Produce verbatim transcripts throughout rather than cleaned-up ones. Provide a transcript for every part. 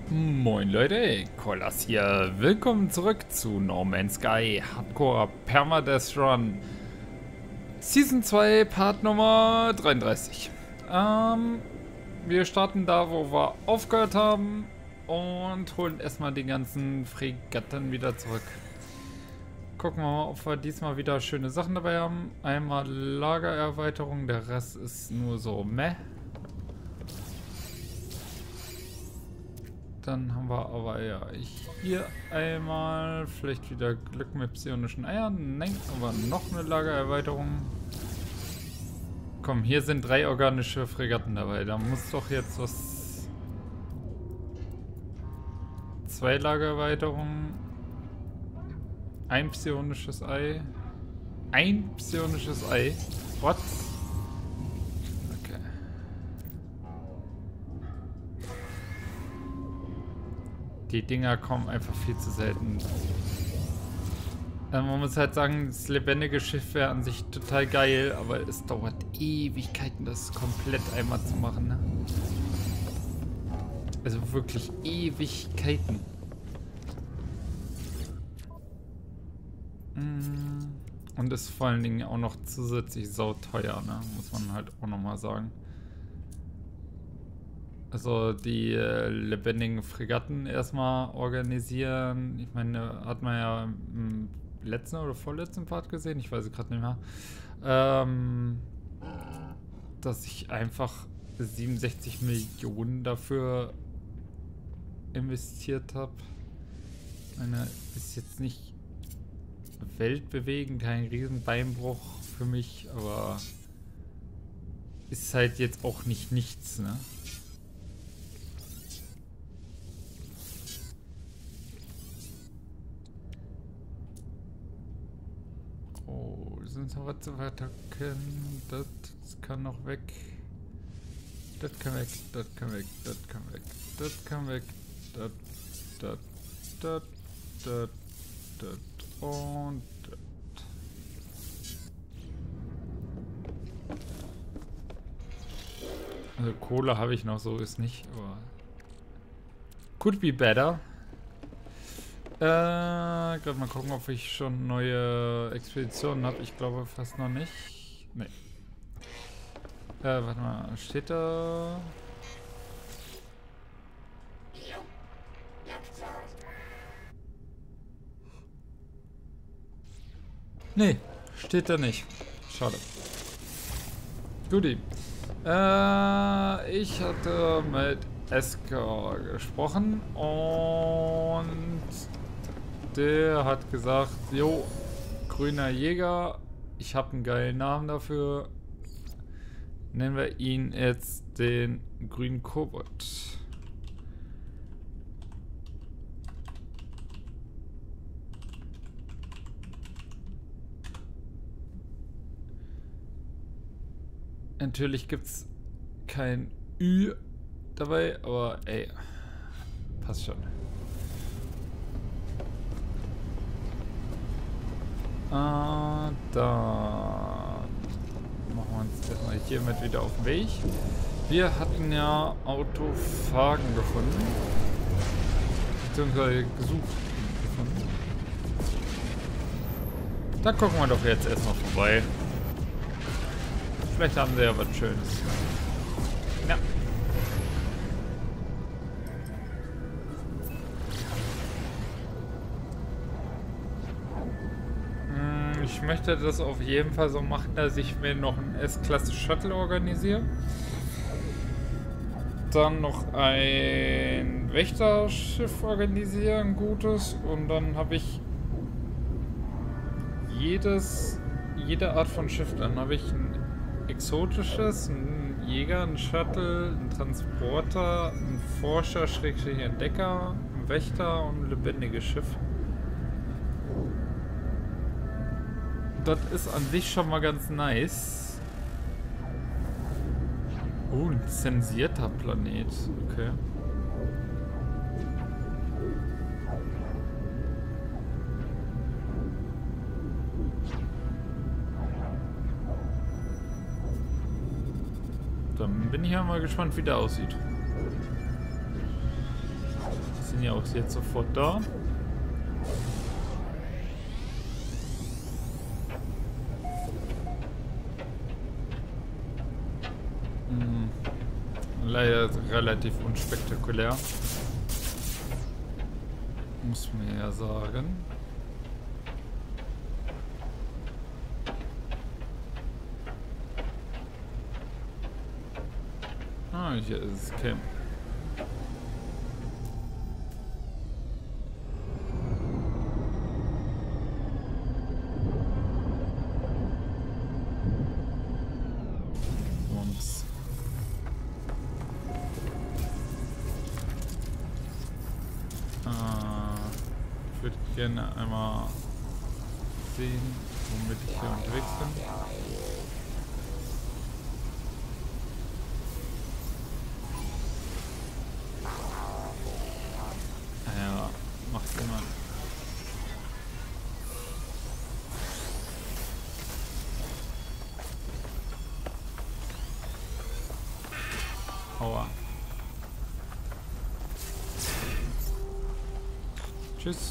Moin Leute, Kolas hier. Willkommen zurück zu No Man's Sky Hardcore Permadeath Run Season zwei, Part Nummer dreiunddreißig. Ähm, wir starten da, wo wir aufgehört haben und holen erstmal die ganzen Fregatten wieder zurück. Gucken wir mal, ob wir diesmal wieder schöne Sachen dabei haben. Einmal Lagererweiterung, der Rest ist nur so meh. Dann haben wir aber ja hier einmal vielleicht wieder Glück mit psionischen Eiern. Nein, aber noch eine Lagererweiterung. Komm, hier sind drei organische Fregatten dabei. Da muss doch jetzt was... Zwei Lagererweiterungen. Ein psionisches Ei. Ein psionisches Ei. What? Die Dinger kommen einfach viel zu selten. Also man muss halt sagen, das lebendige Schiff wäre an sich total geil, aber es dauert Ewigkeiten, das komplett einmal zu machen, ne? Also wirklich Ewigkeiten. Und ist vor allen Dingen auch noch zusätzlich sauteuer, ne? Muss man halt auch nochmal sagen. Also die äh, lebendigen Fregatten erstmal organisieren. Ich meine, hat man ja im letzten oder vorletzten Part gesehen, ich weiß es gerade nicht mehr. Ähm, dass ich einfach siebenundsechzig Millionen dafür investiert habe. Ich meine, ist jetzt nicht weltbewegend, kein Riesenbeinbruch für mich, aber ist halt jetzt auch nicht nichts, ne? Sonst noch was zu weiter können. Das kann noch weg. Das kann weg. Das kann weg. Das kann weg. Das kann weg. Das, das, das, das, das und das. Also Kohle habe ich noch, so ist nicht, aber could be better. Äh, gerade mal gucken, ob ich schon neue Expeditionen habe. Ich glaube fast noch nicht. Nee. Äh, warte mal, steht da... Nee, steht da nicht. Schade. Guti. Äh, ich hatte mit Esker gesprochen und der hat gesagt, jo, grüner Jäger, ich habe einen geilen Namen dafür. Nennen wir ihn jetzt den grünen Kobold. Natürlich gibt es kein Ü dabei, aber ey, passt schon. Ah, dann machen wir uns erstmal hiermit wieder auf den Weg. Wir hatten ja Autophagen gefunden. Beziehungsweise gesucht gefunden. Da gucken wir doch jetzt erstmal vorbei. Vielleicht haben sie ja was Schönes. Ja. Ich möchte das auf jeden Fall so machen, dass ich mir noch ein S-Klasse Shuttle organisiere. Dann noch ein Wächterschiff organisieren, ein gutes. Und dann habe ich jedes, jede Art von Schiff. Dann habe ich ein exotisches, ein Jäger, ein Shuttle, ein Transporter, ein Forscher, Schrägstrich Entdecker, ein Wächter und ein lebendiges Schiff. Das ist an sich schon mal ganz nice. Oh, ein zensierter Planet. Okay. Dann bin ich ja mal gespannt, wie der aussieht. sind ja auch jetzt sofort da. Hm. Leider relativ unspektakulär. Muss man ja sagen. Ah, hier ist es Camp. Uns. Ah, ich würde gerne einmal sehen, womit ich hier unterwegs bin. Ja, macht immer. Aua. Tschüss.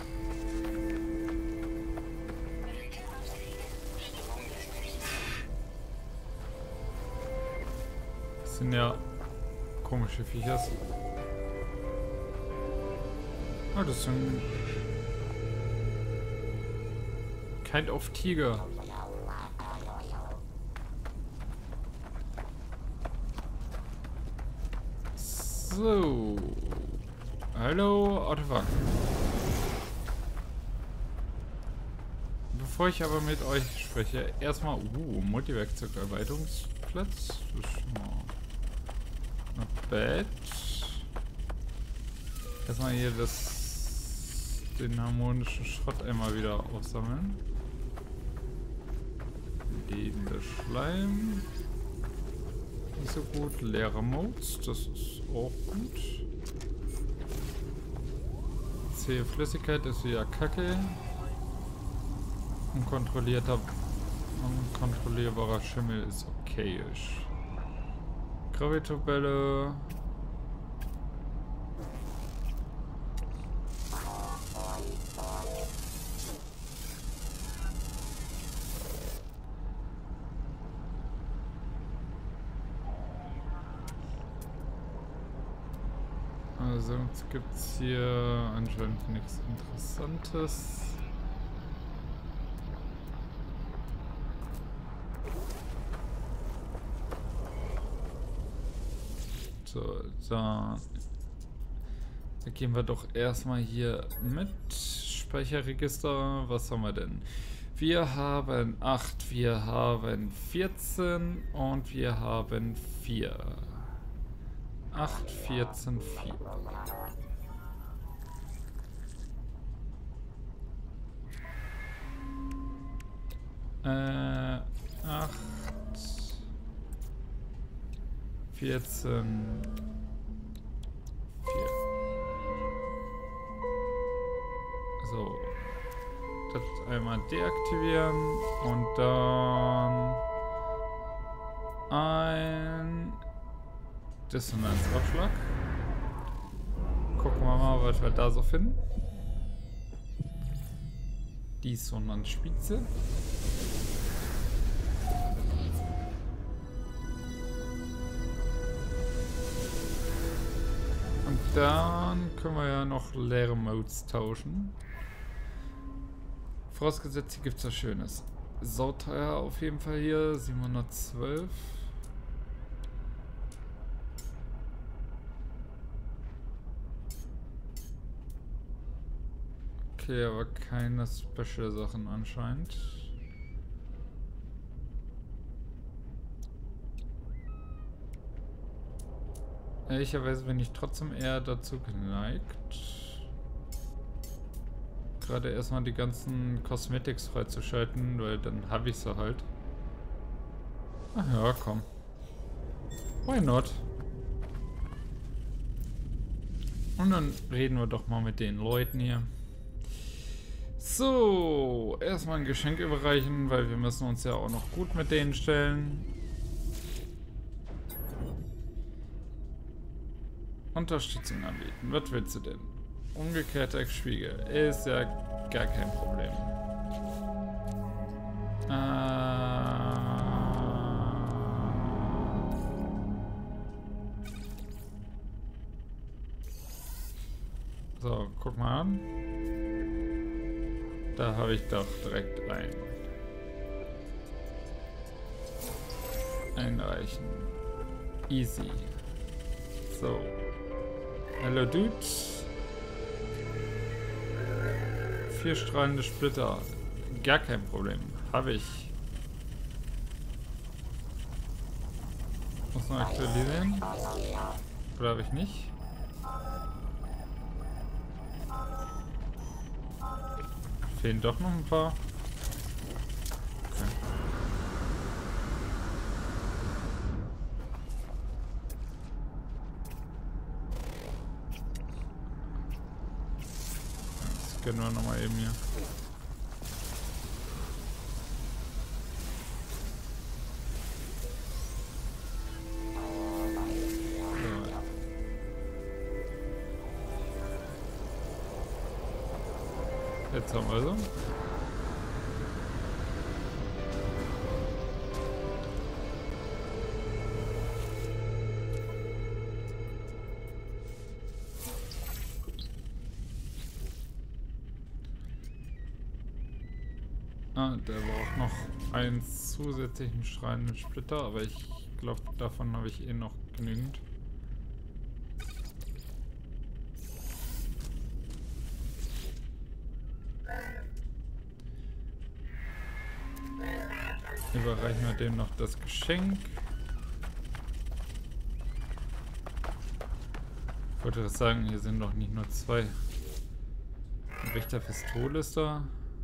Das sind ja komische Viecher. Ah, das sind Kind of Tiger. So. Hallo, Autofahrt. Bevor ich aber mit euch spreche, erstmal, uh, Multiwerkzeugerweiterungsplatz. Das ist schon mal not bad. Erstmal hier das, den harmonischen Schrott einmal wieder aufsammeln. Lebender Schleim. Nicht so gut. Leere Modes, das ist auch gut. Zähe Flüssigkeit ist wieder kacke. Unkontrollierter, unkontrollierbarer Schimmel ist okayisch. Gravitobälle. Also gibt es hier anscheinend nichts Interessantes. So, da, da gehen wir doch erstmal hier mit. Speicherregister, was haben wir denn? Wir haben acht, wir haben vierzehn und wir haben vier. acht, vierzehn, vier. Äh, acht, vierzehn, vier. So. Das einmal deaktivieren und dann ein Dissonanzabschlag. Gucken wir mal, was wir da so finden. Dissonanzspitze. Und dann können wir ja noch leere Modes tauschen. Vorausgesetzt, hier gibt es was Schönes. Sauteuer auf jeden Fall hier, siebenhundertzwölf. Okay, aber keine Special-Sachen anscheinend. Ehrlicherweise bin ich trotzdem eher dazu geneigt, gerade erstmal die ganzen Cosmetics freizuschalten, weil dann habe ich sie halt. Ach ja, komm. Why not? Und dann reden wir doch mal mit den Leuten hier. So, erstmal ein Geschenk überreichen, weil wir müssen uns ja auch noch gut mit denen stellen. Unterstützung anbieten. Was willst du denn? Umgekehrter Spiegel. Ist ja gar kein Problem. Äh... So, guck mal an. Da habe ich doch direkt ein. Einreichen. Easy. So. Hello Dude. Vier strahlende Splitter. Gar kein Problem. Habe ich. Muss noch aktualisieren. Oder habe ich nicht? Fehlen doch noch ein paar. Okay. Das können wir nochmal eben hier. Jetzt haben wir so. Ah, der braucht noch einen zusätzlichen strahlenden Splitter, aber ich glaube, davon habe ich eh noch genügend. Überreichen wir dem noch das Geschenk. Ich wollte das sagen, hier sind doch nicht nur zwei. Ein Wächter Pistole ist da.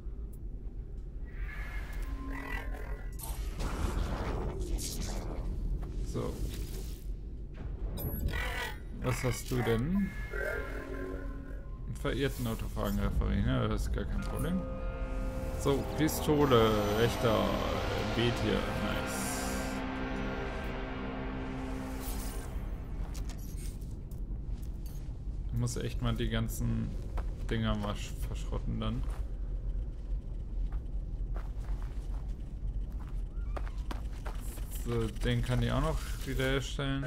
So. Was hast du denn? Einen verirrten Autofahren-Referent, ja, das ist gar kein Problem. So, Pistole, rechter Beet hier, nice. Ich muss echt mal die ganzen Dinger mal verschrotten dann. So, den kann ich auch noch wiederherstellen.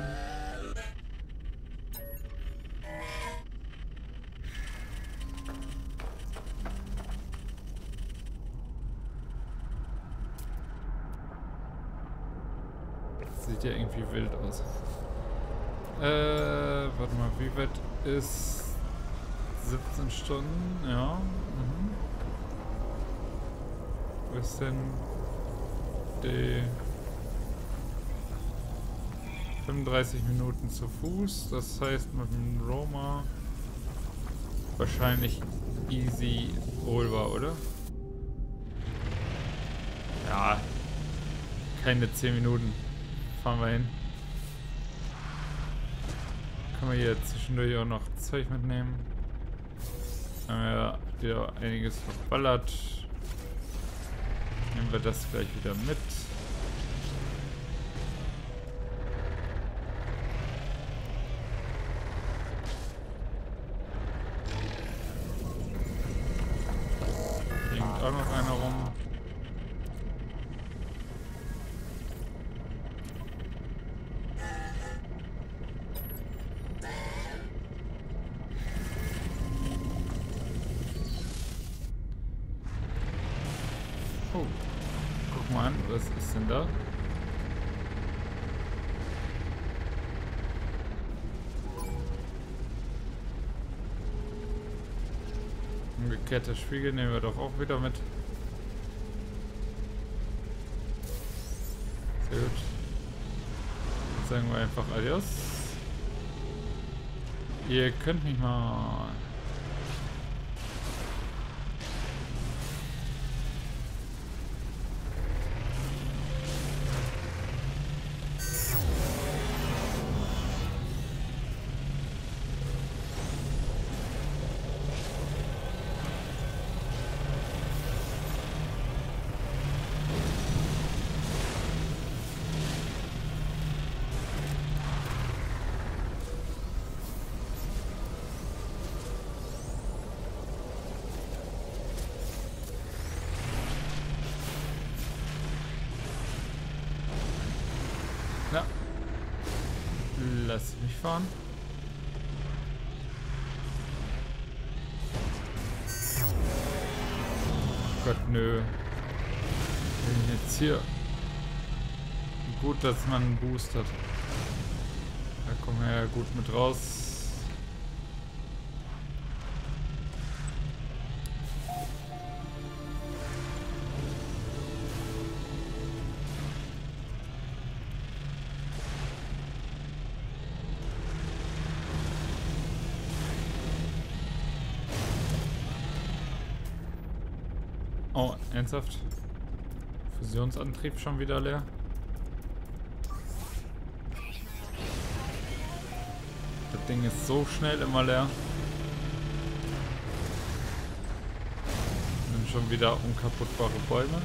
Sieht ja irgendwie wild aus. Äh, warte mal, wie weit ist siebzehn Stunden? Ja. Mhm. Wo ist denn die fünfunddreißig Minuten zu Fuß? Das heißt mit dem Roma wahrscheinlich easy holbar, oder? Ja, keine zehn Minuten. Fahren wir hin. Können wir hier zwischendurch auch noch Zeug mitnehmen. Haben wir ja wieder einiges verballert. Nehmen wir das gleich wieder mit. Hier hängt auch noch einer rum. Oh, guck mal an, was ist denn da? Umgekehrter Spiegel nehmen wir doch auch wieder mit. Sehr gut. Dann sagen wir einfach Adios. Ihr könnt mich mal... lässt du mich fahren? Oh Gott, nö. Bin ich jetzt hier? Gut, dass man einen Boost hat. Da kommen wir ja gut mit raus. Oh, ernsthaft? Fusionsantrieb schon wieder leer? Das Ding ist so schnell immer leer. Und schon wieder unkaputtbare Bäume.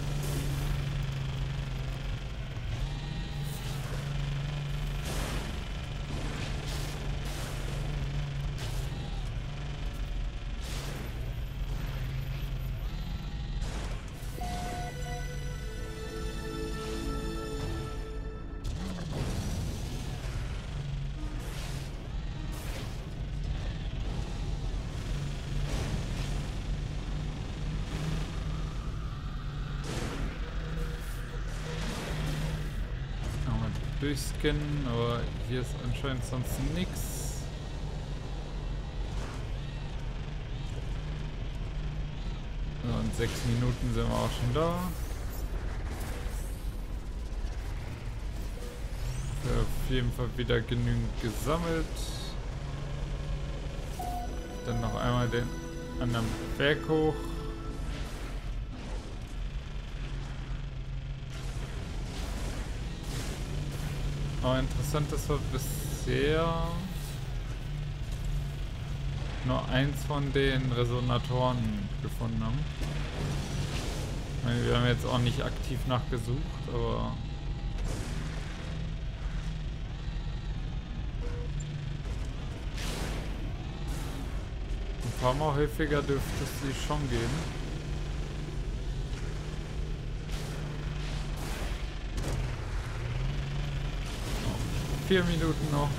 Durchscannen, aber hier ist anscheinend sonst nichts. So, in sechs Minuten sind wir auch schon da. Wir haben auf jeden Fall wieder genügend gesammelt. Dann noch einmal den anderen Berg hoch. Aber interessant, dass wir bisher nur eins von den Resonatoren gefunden haben. Ich meine, wir haben jetzt auch nicht aktiv nachgesucht, aber ein paar Mal häufiger dürfte es sie schon geben. Vier Minuten noch.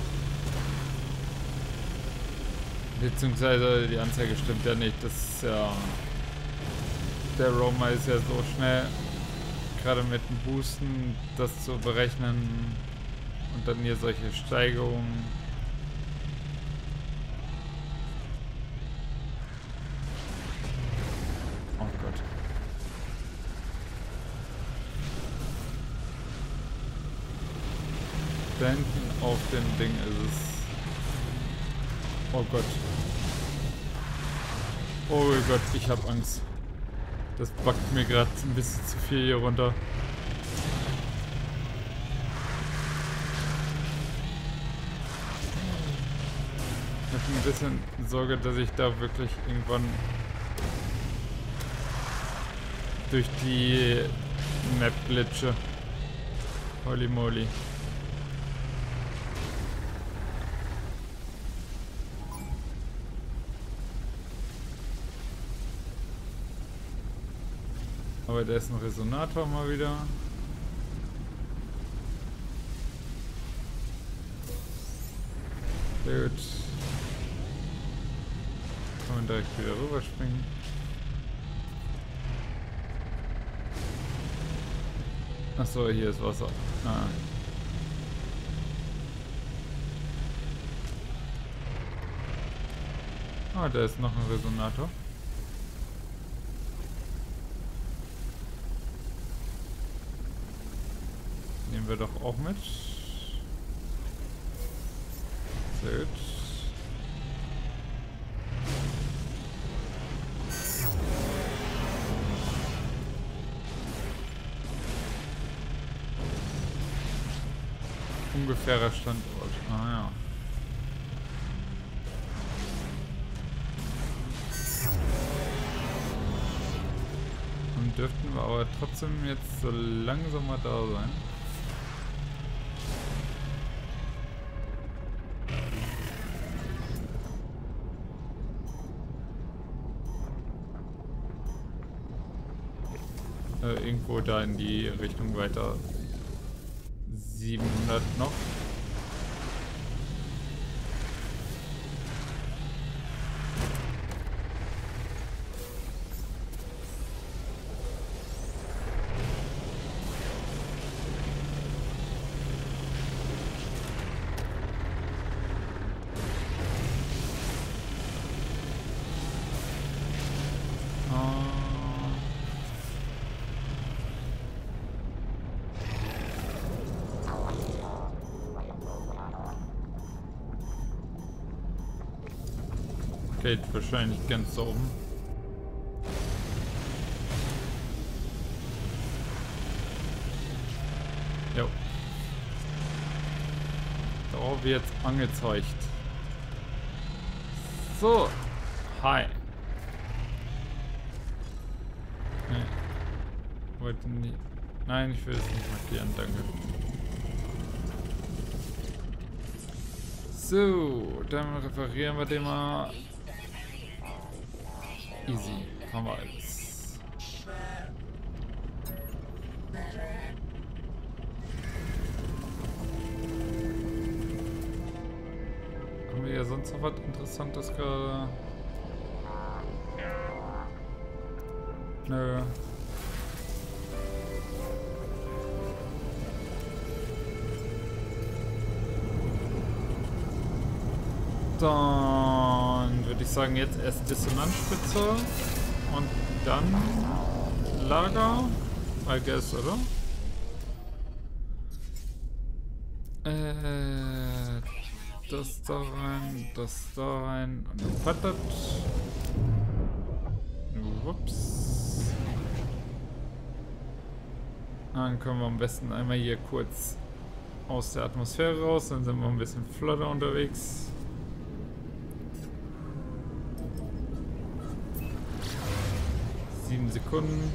Beziehungsweise die Anzeige stimmt ja nicht. Das ist ja. Der Roamer ist ja so schnell, gerade mit dem Boosten, das zu berechnen. Und dann hier solche Steigerungen. Oh Gott. Da hinten auf dem Ding ist es. Oh Gott. Oh Gott, ich hab Angst. Das backt mir gerade ein bisschen zu viel hier runter. Ich hab ein bisschen Sorge, dass ich da wirklich irgendwann durch die Map glitsche. Holy moly. Aber da ist ein Resonator mal wieder. Sehr gut. Kann man direkt wieder rüberspringen. Achso, hier ist Wasser. Ah. Ah, da ist noch ein Resonator. Nehmen wir doch auch mit. Sehr gut. Ungefährer Standort. Ah ja. Und dürften wir aber trotzdem jetzt so langsam mal da sein. Äh, irgendwo da in die Richtung weiter. siebenhundert noch. Gate wahrscheinlich ganz oben. Jo. Da wird jetzt angezeigt. So. Hi. Nee. Wollte nie. Nein, ich will es nicht markieren, danke. So, dann reparieren wir den mal. Easy, haben wir alles. Haben wir ja sonst noch was Interessantes gerade? Nö. Dann würde ich sagen, jetzt erst Dissonanzspitze und dann Lager, I guess, oder? Äh, das da rein, das da rein und dann pattert. Ups. Dann können wir am besten einmal hier kurz aus der Atmosphäre raus, dann sind wir ein bisschen flotter unterwegs. Sieben Sekunden.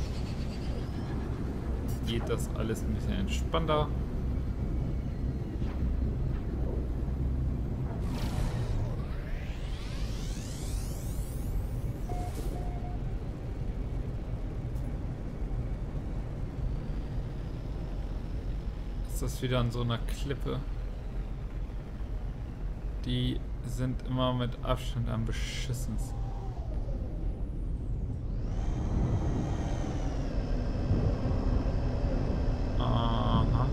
Geht das alles ein bisschen entspannter. Ist das wieder an so einer Klippe? Die sind immer mit Abstand am beschissensten. Aha.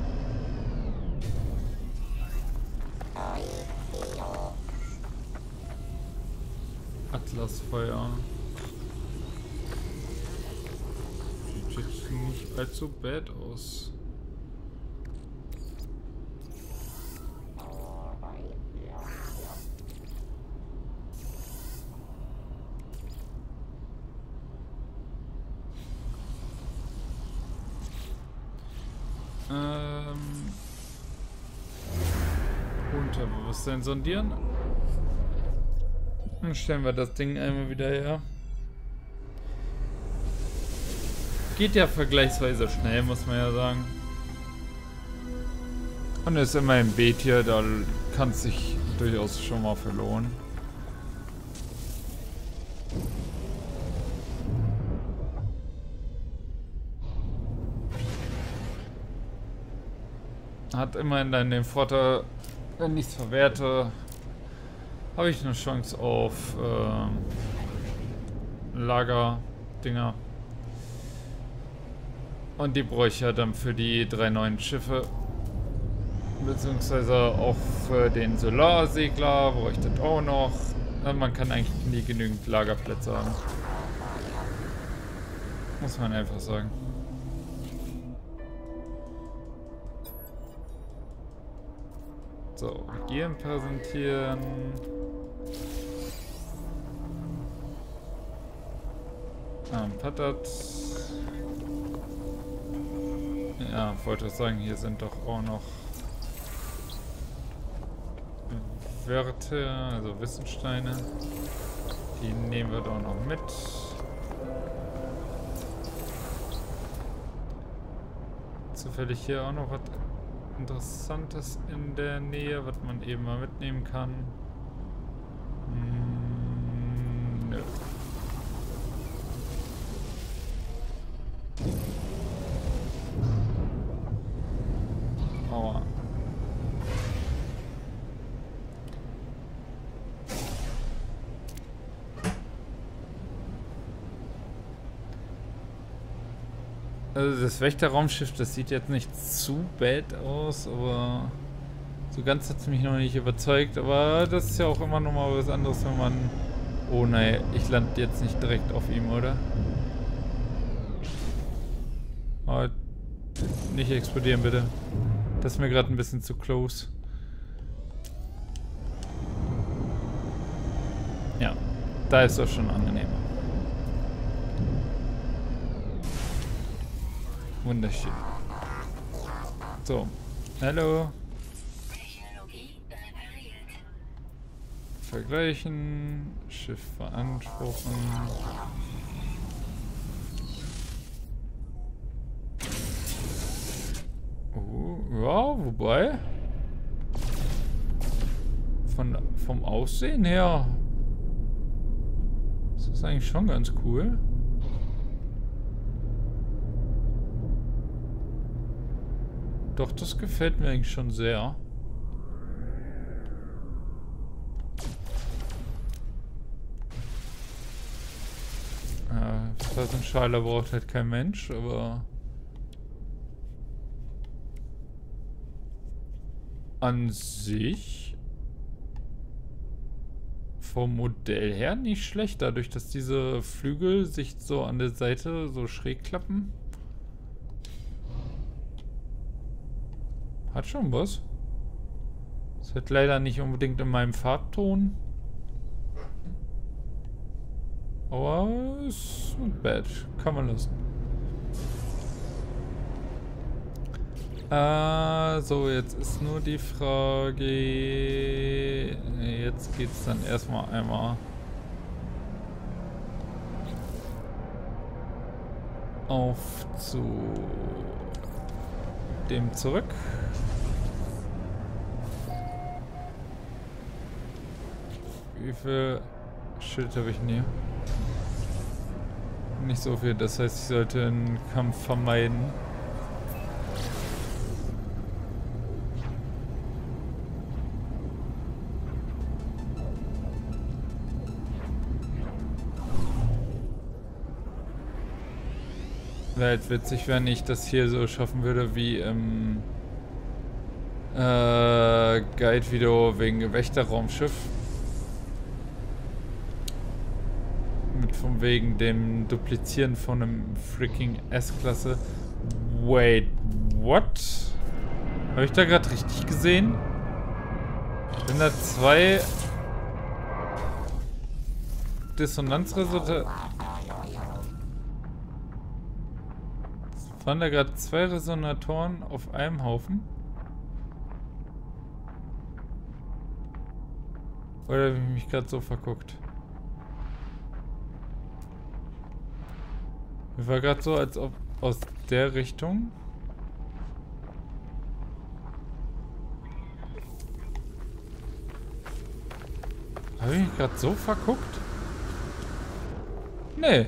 Atlasfeuer. Sieht jetzt nicht allzu bad aus. Ähm, Unterbewusstsein sondieren. Dann stellen wir das Ding einmal wieder her. Geht ja vergleichsweise schnell, muss man ja sagen. Und ist immer im Beet hier, da kann es sich durchaus schon mal verlohnen. Hat immerhin dann den Vorteil, wenn ich es verwerte, habe ich eine Chance auf ähm, Lager-Dinger. Und die bräuchte ich ja dann für die drei neuen Schiffe. Beziehungsweise auch für den Solarsegler bräuchte ich das auch noch. Ja, man kann eigentlich nie genügend Lagerplätze haben. Muss man einfach sagen. So, Gieren präsentieren. Ah, Patat. Ja, wollte ich sagen, hier sind doch auch noch Werte, also Wissensteine. Die nehmen wir doch noch mit. Zufällig hier auch noch was Interessantes in der Nähe, was man eben mal mitnehmen kann. Hm, nö. Aua. Also das Wächterraumschiff, das sieht jetzt nicht zu bad aus, aber so ganz hat es mich noch nicht überzeugt. Aber das ist ja auch immer noch mal was anderes, wenn man... Oh nein, ich lande jetzt nicht direkt auf ihm, oder? Oh, nicht explodieren, bitte. Das ist mir gerade ein bisschen zu close. Ja, Da ist das schon angenehmer. Wunderschön. So. Hallo. Vergleichen. Schiff beanspruchen. Oh, ja, wobei. Von, vom Aussehen her. Das ist eigentlich schon ganz cool. Doch, das gefällt mir eigentlich schon sehr. Äh, Plassenschale braucht halt kein Mensch, aber an sich vom Modell her nicht schlecht, dadurch, dass diese Flügel sich so an der Seite so schräg klappen. Hat schon was. Ist halt leider nicht unbedingt in meinem Farbton. Aber ist not bad. Kann man lassen. Äh, so, jetzt ist nur die Frage... Jetzt geht's dann erstmal einmal... auf zu... dem zurück. Wie viel Schild habe ich denn hier? Nicht so viel, das heißt, ich sollte einen Kampf vermeiden. Wäre halt witzig, wenn ich das hier so schaffen würde wie im äh, Guide-Video wegen Wächterraumschiff. Mit von wegen dem Duplizieren von einem freaking S-Klasse. Wait, what? Habe ich da gerade richtig gesehen? Sind da zwei Dissonanzresultate? Waren da gerade zwei Resonatoren auf einem Haufen? Oder habe ich mich gerade so verguckt? Mir war gerade so, als ob aus der Richtung... Habe ich mich gerade so verguckt? Nee.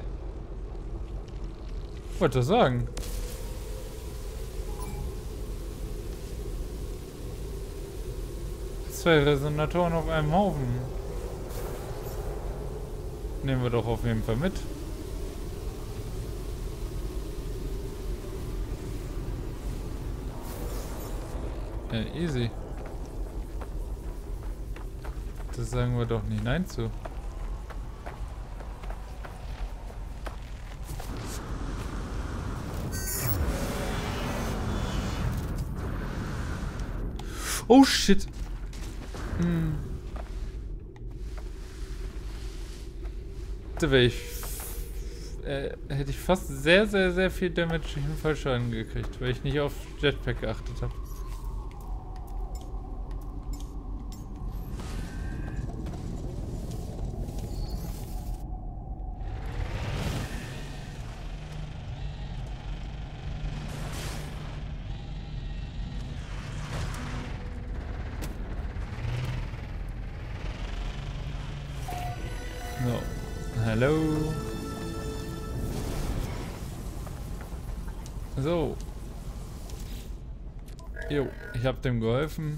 Wollte sagen. Zwei Resonatoren auf einem Haufen. Nehmen wir doch auf jeden Fall mit. Ja, easy. Das sagen wir doch nicht nein zu. Oh shit. Hm. Da wäre ich... Äh, hätte ich fast sehr, sehr, sehr viel Damage im Fallschaden gekriegt, weil ich nicht auf Jetpack geachtet habe. So, hallo. So. Jo, ich hab dem geholfen.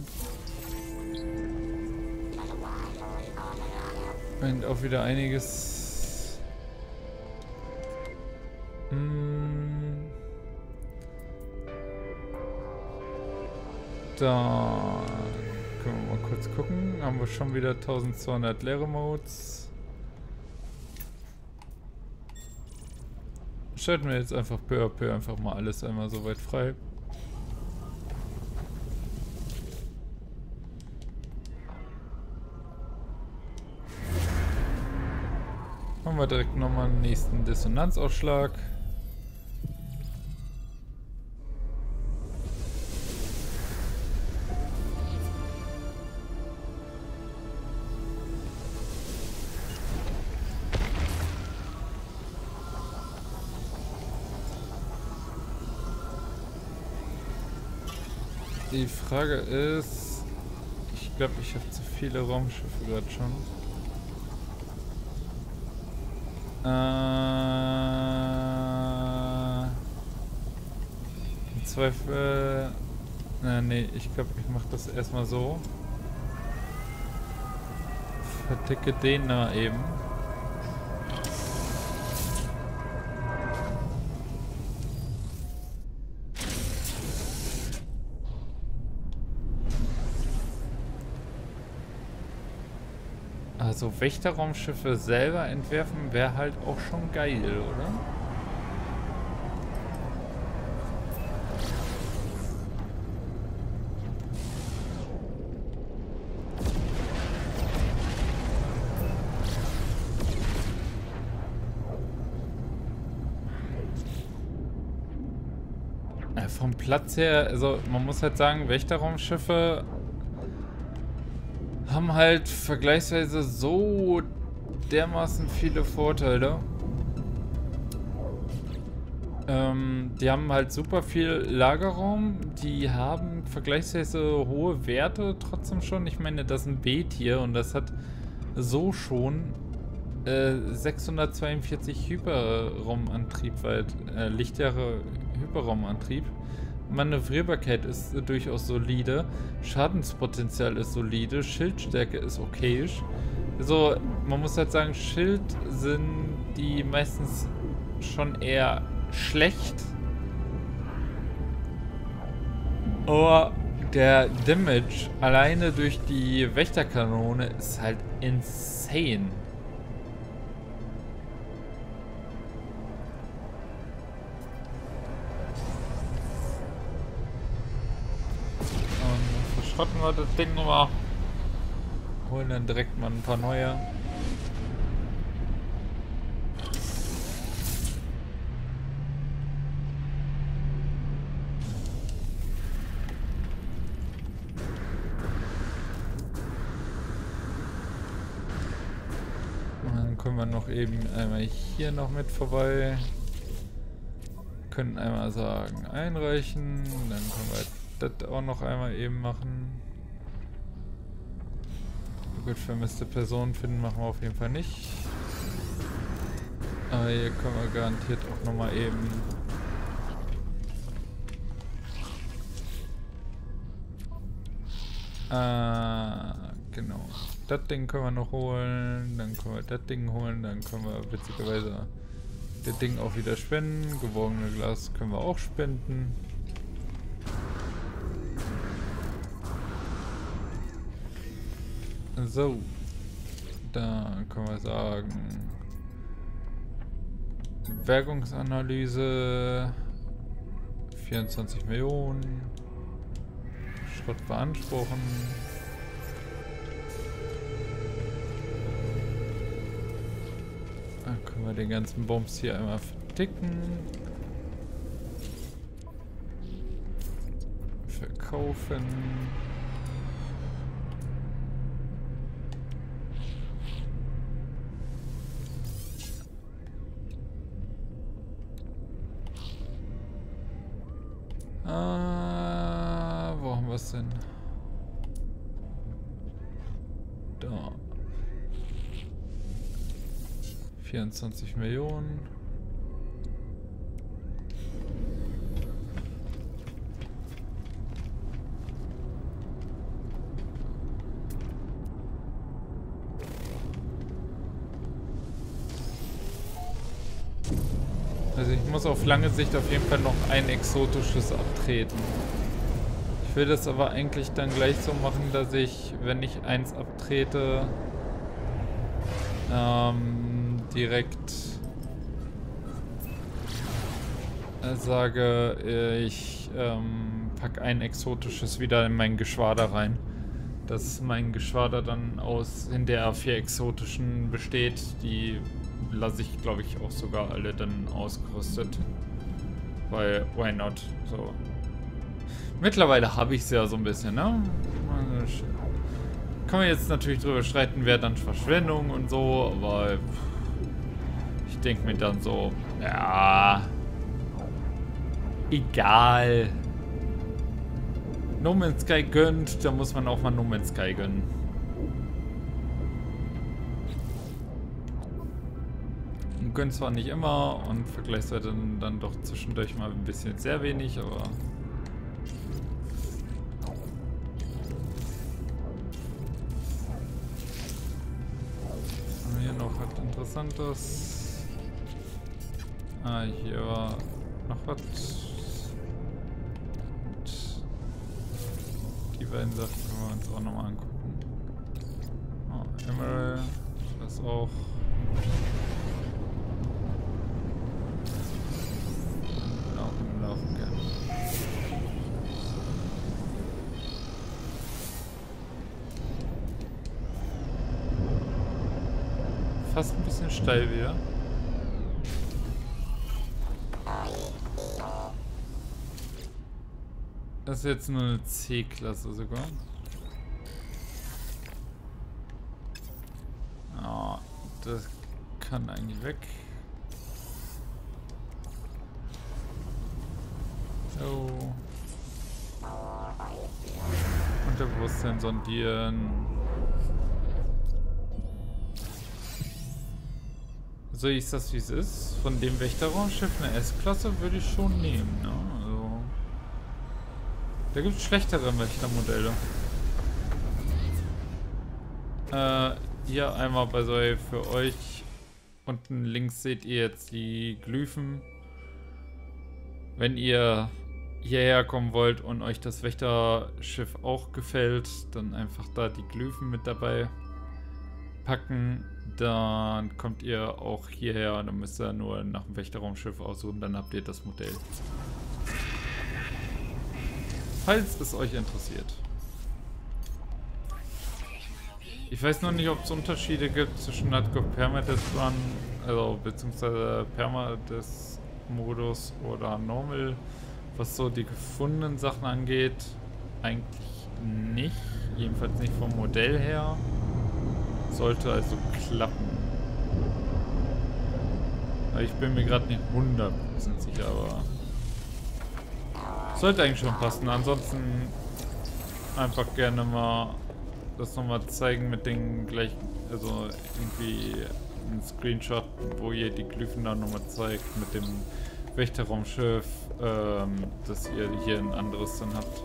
Und auch wieder einiges. Hm. Dann können wir mal kurz gucken. Haben wir schon wieder eintausendzweihundert leere Modes. Schalten wir jetzt einfach peu à peu einfach mal alles einmal so weit frei. Machen wir direkt nochmal einen nächsten Dissonanzausschlag. Die Frage ist, ich glaube, ich habe zu viele Raumschiffe gerade schon. Äh, Im Zweifel, na, nee, ich glaube, ich mache das erstmal so. Verticke den da eben. Also Wächterraumschiffe selber entwerfen wäre halt auch schon geil, oder? Äh, vom Platz her, also man muss halt sagen, Wächterraumschiffe haben halt vergleichsweise so dermaßen viele Vorteile. Ähm, die haben halt super viel Lagerraum, die haben vergleichsweise hohe Werte trotzdem schon. Ich meine, das ist ein B-Tier und das hat so schon äh, sechshundertzweiundvierzig Hyperraumantrieb, weit, äh, Lichtjahre Hyperraumantrieb. Manövrierbarkeit ist äh, durchaus solide, Schadenspotenzial ist solide, Schildstärke ist okayisch. Also man muss halt sagen, Schild sind die meistens schon eher schlecht. Aber der Damage alleine durch die Wächterkanone ist halt insane. Verschrotten wir das Ding nochmal. Holen dann direkt mal ein paar neue. Und dann können wir noch eben einmal hier noch mit vorbei. Können einmal sagen, einreichen. Dann können wir das auch noch einmal eben machen. Gut, vermisste Personen finden machen wir auf jeden Fall nicht. Aber hier können wir garantiert auch nochmal eben Ah, genau. Das Ding können wir noch holen, dann können wir das Ding holen, dann können wir witzigerweise das Ding auch wieder spenden. Geborgene Glas können wir auch spenden. So, da können wir sagen, Bergungsanalyse, vierundzwanzig Millionen, Schrott beanspruchen. Dann können wir den ganzen Bums hier einmal verticken. Verkaufen. Ah, wo haben wir es denn? Da. vierundzwanzig Millionen. Also ich muss auf lange Sicht auf jeden Fall noch ein exotisches abtreten. Ich will das aber eigentlich dann gleich so machen, dass ich, wenn ich eins abtrete, ähm, direkt äh, sage, äh, ich ähm, packe ein exotisches wieder in mein Geschwader rein. Dass mein Geschwader dann aus in der vier exotischen besteht, die lasse ich, glaube ich, auch sogar alle dann ausgerüstet. Weil, why not? So. Mittlerweile habe ich es ja so ein bisschen, ne? Kann man jetzt natürlich drüber streiten, wer dann Verschwendung und so, aber ich denke mir dann so, ja, egal. No Man's Sky gönnt, da muss man auch mal No Man's Sky gönnen. Und gönnt zwar nicht immer und vergleichsweise dann, dann doch zwischendurch mal ein bisschen sehr wenig, aber... Haben wir hier noch was Interessantes? Ah, hier war noch was. Die beiden Sachen können wir uns auch nochmal angucken. Oh, Emerald, das auch. Laufen, laufen gerne. Fast ein bisschen steil wieder. Das ist jetzt nur eine C-Klasse sogar. Oh, das kann eigentlich weg. So. Unterbewusstsein sondieren. So ist das, wie es ist. Von dem Wächterraumschiff eine S-Klasse würde ich schon nehmen, ne? Also, da gibt es schlechtere Wächtermodelle. Äh, hier einmal bei so für euch. Unten links seht ihr jetzt die Glyphen. Wenn ihr hierher kommen wollt und euch das Wächterschiff auch gefällt, dann einfach da die Glyphen mit dabei packen. Dann kommt ihr auch hierher und dann müsst ihr nur nach dem Wächterraumschiff aussuchen, dann habt ihr das Modell. Falls es euch interessiert. Ich weiß noch nicht, ob es Unterschiede gibt zwischen Hardcore Permadeath Run, also beziehungsweise Permadeath Modus oder Normal, was so die gefundenen Sachen angeht. Eigentlich nicht, jedenfalls nicht vom Modell her. Sollte also klappen. Ich bin mir gerade nicht hundert Prozent sicher, aber sollte eigentlich schon passen. Ansonsten einfach gerne mal das nochmal zeigen mit den gleichen, also irgendwie ein Screenshot, wo ihr die Glyphen dann nochmal zeigt mit dem Wächterraumschiff, ähm, dass ihr hier ein anderes dann habt.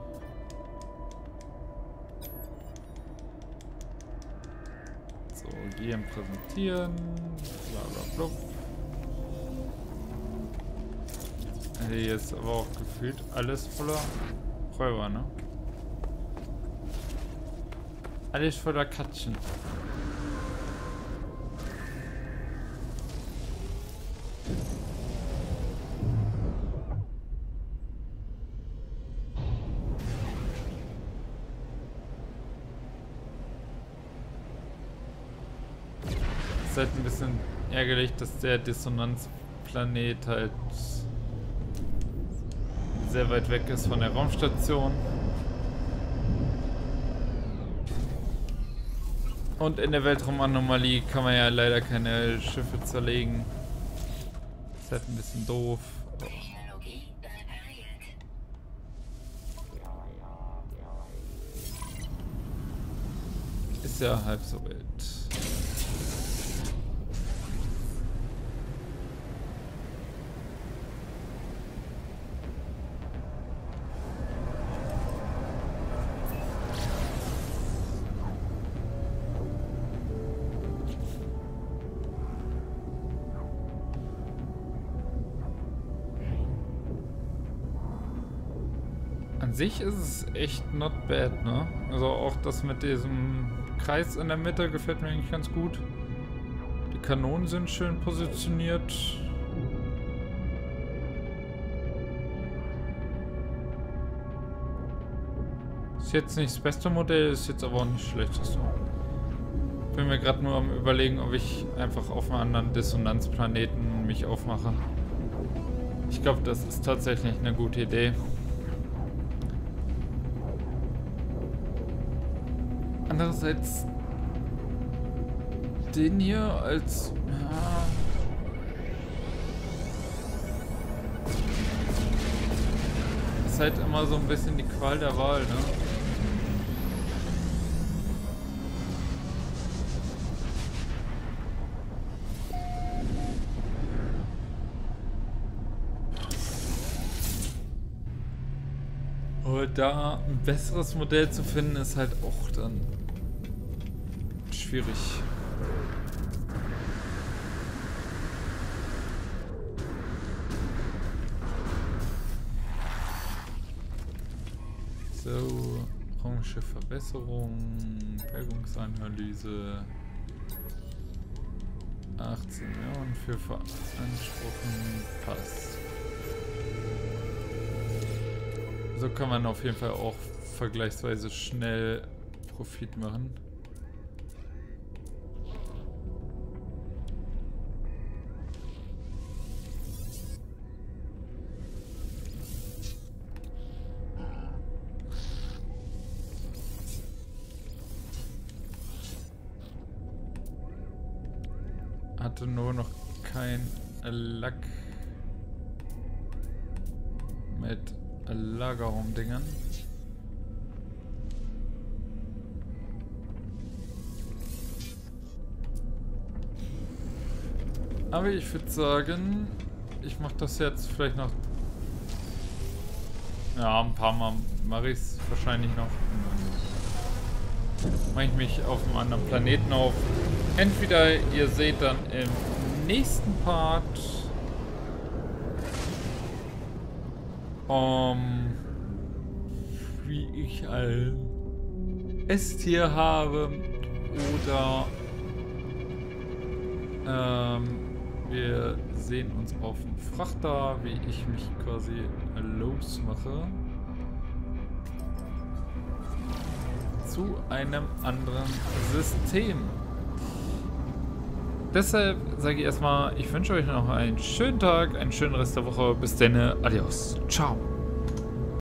So, hier präsentieren, bla bla bla. Hier ist aber auch gefühlt alles voller Räuber, ne? Alles voller Katschen. Ist halt ein bisschen ärgerlich, dass der Dissonanzplanet halt sehr weit weg ist von der Raumstation. Und in der Weltraumanomalie kann man ja leider keine Schiffe zerlegen. Ist halt ein bisschen doof. Oh. Ist ja halb so wild. An sich ist es echt not bad, ne? Also auch das mit diesem Kreis in der Mitte gefällt mir eigentlich ganz gut. Die Kanonen sind schön positioniert. Ist jetzt nicht das beste Modell, ist jetzt aber auch nicht das schlechteste. Bin mir gerade nur am Überlegen, ob ich einfach auf einen anderen Dissonanzplaneten mich aufmache. Ich glaube, das ist tatsächlich eine gute Idee. Andererseits den hier als... Ja, ist halt immer so ein bisschen die Qual der Wahl, ne? Aber da ein besseres Modell zu finden, ist halt auch dann schwierig. So, Raumschiffverbesserung, Bergungsanalyse, achtzehn Millionen für veranspruchen, passt. So kann man auf jeden Fall auch vergleichsweise schnell Profit machen. Hatte nur noch kein Lack mit Lagerraumdingern. Aber ich würde sagen, ich mache das jetzt vielleicht noch. Ja, ein paar Mal mache ich es wahrscheinlich noch. Mache ich mich auf einem anderen Planeten auf. Entweder ihr seht dann im nächsten Part, um, wie ich ein Esstier habe, oder ähm, wir sehen uns auf dem Frachter, wie ich mich quasi losmache zu einem anderen System. Deshalb sage ich erstmal, ich wünsche euch noch einen schönen Tag, einen schönen Rest der Woche. Bis dann, adios, ciao.